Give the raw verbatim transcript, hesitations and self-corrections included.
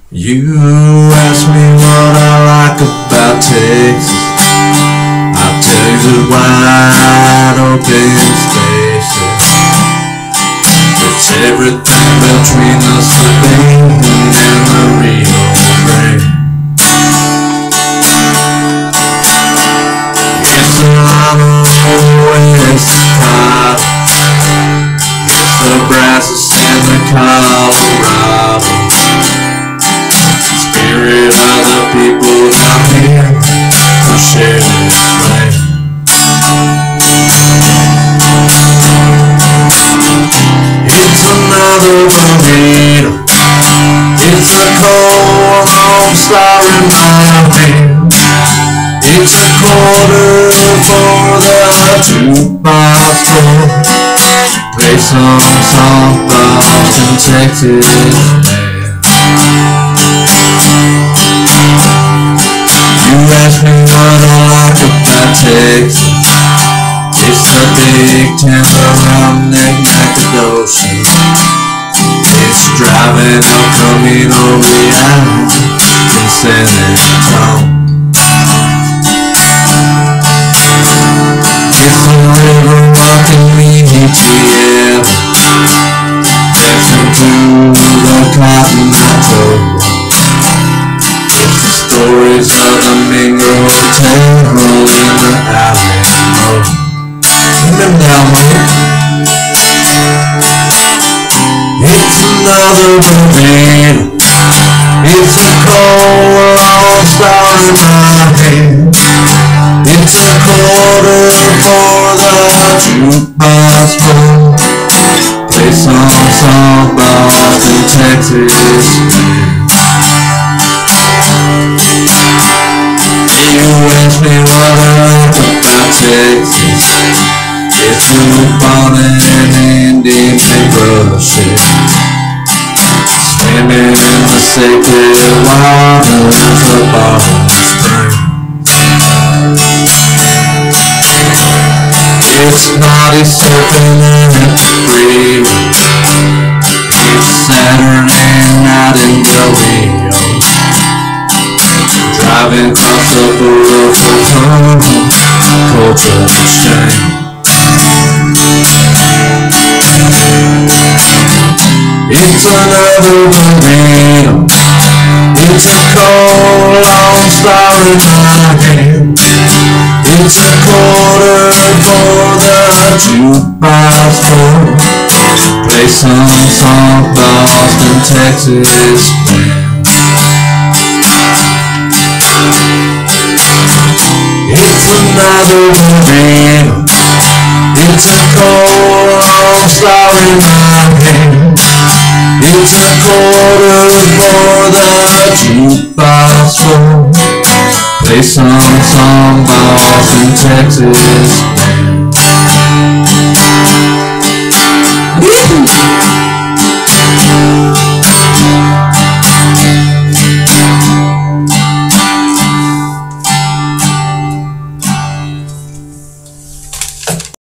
You ask me what I like about Texas. I'll tell you the wide open spaces. It's everything between the Sabine and the Rio Grande. It's the West Coast. It's the Brazos and the Colorado. Spirit of the people down here who share this land. It's another burrito. It's a cold home star in my hand. It's a quarter for the jukebox floor. Play some song Boston, Texas man. You ask me what I like about Texas. It's the big timber roughneck Nacogdoches. It's driving El Camino Real in San Antonio. It's the river rocking me together, dancing to the cotton I drove. Stories of the Mingo Hotel in the Alamo. Remember the Alamo? It's another burrito. It's a cold long star in my hand. It's a quarter for the jukebox floor. Play some song Boston, Texas man. You ask me what I like about Texas. It's bourbon and Indian brushes, swimming in the sacred waters of Bottom Spring. It's naughty surfing and it's free. It's Saturday night in Del Rio, driving across the Boulevard, culture exchange. It's another burrito. It's a cold long star in my hand. It's a quarter for the jukebox floor. Play some song Boston, Texas man. It's another burrito. It's a cold long star in my hand. It's a quarter for the jukebox floor. Play some song Boston, Texas.